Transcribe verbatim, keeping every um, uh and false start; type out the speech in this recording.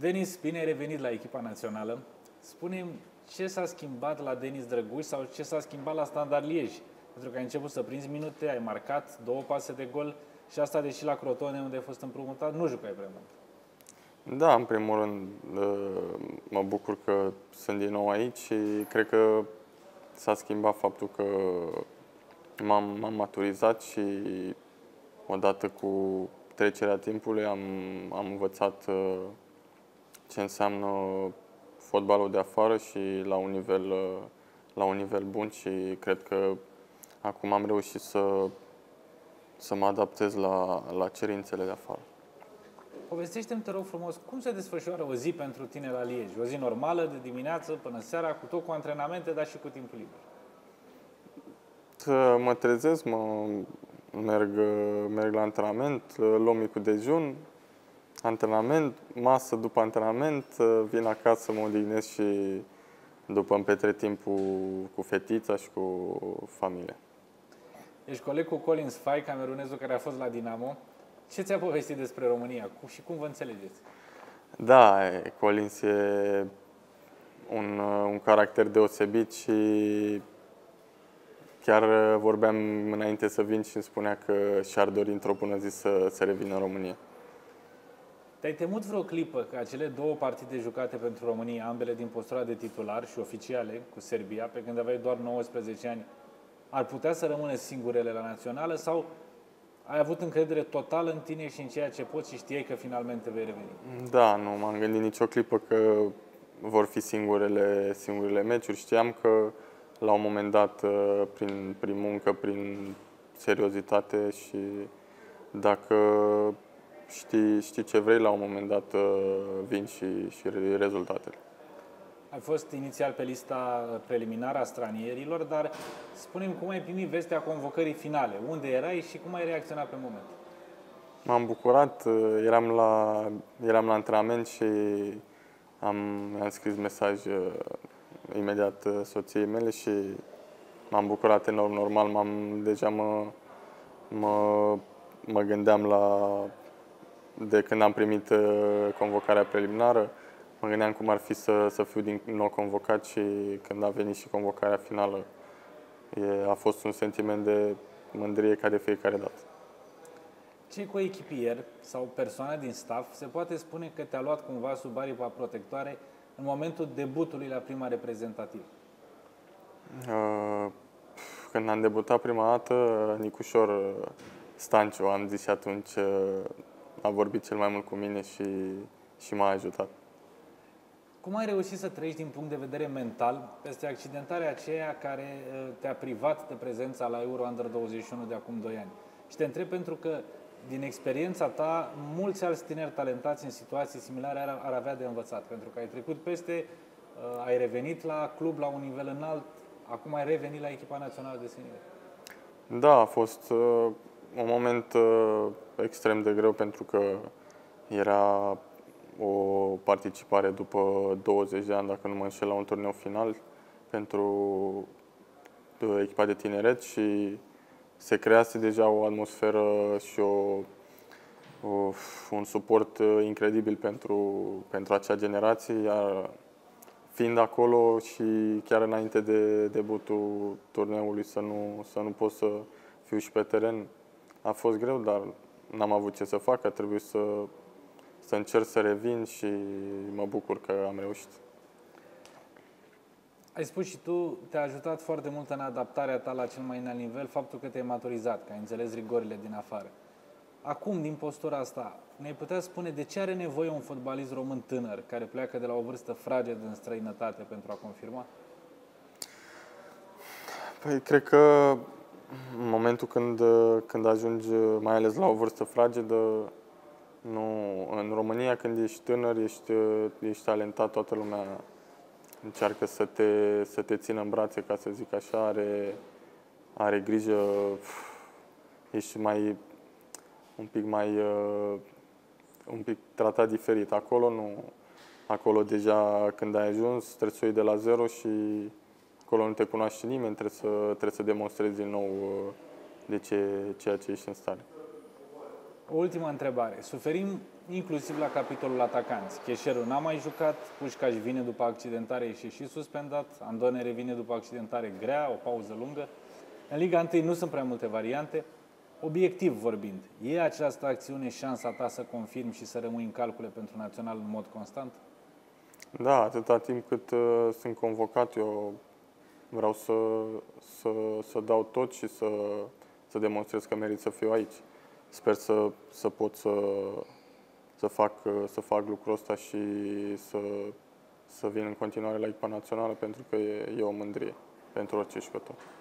Denis, bine ai revenit la echipa națională. Spune-mi ce s-a schimbat la Denis Drăguș sau ce s-a schimbat la Standard Liege? Pentru că ai început să prinzi minute, ai marcat două pase de gol și asta, deși la Crotone, unde ai fost împrumutat, nu jucai prea mult. Da, în primul rând mă bucur că sunt din nou aici și cred că s-a schimbat faptul că m-am maturizat și odată cu trecerea timpului am, am învățat ce înseamnă fotbalul de afară și la un nivel, la un nivel bun și cred că acum am reușit să, să mă adaptez la, la cerințele de afară. Povestește-mi, te rog frumos, cum se desfășoară o zi pentru tine la Liege? O zi normală, de dimineață până seara, cu tot cu antrenamente, dar și cu timpul liber. Mă trezesc, mă merg, merg la antrenament, luăm micul dejun, antrenament, masă după antrenament, vin acasă, mă odihnesc și după îmi petrec timpul cu fetița și cu familia. Ești coleg cu Colin Sfai, camerunezul care a fost la Dinamo. Ce ți-a povestit despre România și cum vă înțelegeți? Da, Collins e un, un caracter deosebit și chiar vorbeam înainte să vin și îmi spunea că și-ar dori într-o bună zi să, să revină în România. Te-ai temut vreo clipă că acele două partide jucate pentru România, ambele din postura de titular și oficiale cu Serbia, pe când aveai doar nouăsprezece ani, ar putea să rămână singurele la națională sau ai avut încredere totală în tine și în ceea ce poți și știai că finalmente vei reveni? Da, nu m-am gândit nicio clipă că vor fi singurele, singurele meciuri. Știam că la un moment dat, prin, prin muncă, prin seriozitate și dacă știi, știi ce vrei, la un moment dat vin și, și rezultatele. Ai fost inițial pe lista preliminară a stranierilor, dar spune-mi cum ai primit vestea convocării finale, unde erai și cum ai reacționat pe moment? M-am bucurat, eram la, eram la antrenament și am, am scris mesaj imediat soției mele și m-am bucurat enorm, normal, m-am, deja mă, mă, mă gândeam la, de când am primit convocarea preliminară, mă gândeam cum ar fi să, să fiu din nou convocat și când a venit și convocarea finală, e, a fost un sentiment de mândrie ca de fiecare dată. Ce coechipier sau persoană din staff se poate spune că te-a luat cumva sub aripa protectoare în momentul debutului la prima reprezentativă? Când am debutat prima dată, Nicușor Stanciu, am zis și atunci, a vorbit cel mai mult cu mine și, și m-a ajutat. Cum ai reușit să treci din punct de vedere mental peste accidentarea aceea care te-a privat de prezența la Euro Under douăzeci și unu de acum doi ani? Și te întreb pentru că, din experiența ta, mulți alți tineri talentați în situații similare ar, ar avea de învățat. Pentru că ai trecut peste, ai revenit la club la un nivel înalt, acum ai revenit la echipa națională de senior. Da, a fost uh, un moment uh, extrem de greu pentru că era o participare după douăzeci de ani, dacă nu mă înșel, la un turneu final pentru echipa de tineret și se crease deja o atmosferă și o, o, un suport incredibil pentru, pentru acea generație, iar fiind acolo și chiar înainte de debutul turneului să nu, să nu pot să fiu și pe teren, a fost greu, dar n-am avut ce să fac, a trebuit să să încerc să revin și mă bucur că am reușit. Ai spus și tu, te-a ajutat foarte mult în adaptarea ta la cel mai înalt nivel faptul că te-ai maturizat, că ai înțeles rigorile din afară. Acum, din postura asta, ne-ai putea spune de ce are nevoie un fotbalist român tânăr care pleacă de la o vârstă fragedă în străinătate pentru a confirma? Păi, cred că în momentul când, când ajungi, mai ales la o vârstă fragedă, nu, în România, când ești tânăr, ești, ești talentat, toată lumea încearcă să te, să te țină în brațe, ca să zic așa, are, are grijă, ești mai, un pic mai, un pic tratat diferit. Acolo nu, acolo deja când ai ajuns, trebuie să o iei de la zero și acolo nu te cunoaște nimeni, trebuie să, trebuie să demonstrezi din nou de ce, ceea ce ești în stare. O ultimă întrebare. Suferim inclusiv la capitolul atacanți. Cheșerul n-a mai jucat, Pușcaș vine după accidentare și și suspendat, Andone revine după accidentare grea, o pauză lungă. În Liga unu nu sunt prea multe variante. Obiectiv vorbind, e această acțiune șansa ta să confirmi și să rămâi în calcule pentru național în mod constant? Da, atâta timp cât uh, sunt convocat, eu vreau să, să, să dau tot și să, să demonstrez că merit să fiu aici. Sper să, să pot să, să, fac, să fac lucrul ăsta și să, să vin în continuare la echipa națională, pentru că e, e o mândrie pentru orice jucător.